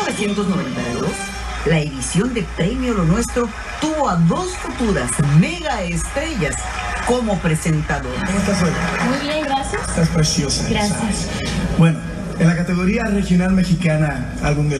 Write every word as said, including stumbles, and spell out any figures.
novecientos noventa y dos, la edición de Premio Lo Nuestro tuvo a dos futuras mega estrellas como presentadoras. ¿Cómo estás hoy? Muy bien, gracias. Estás preciosa. Gracias. ¿Sabes? Bueno, en la categoría regional mexicana, álbum de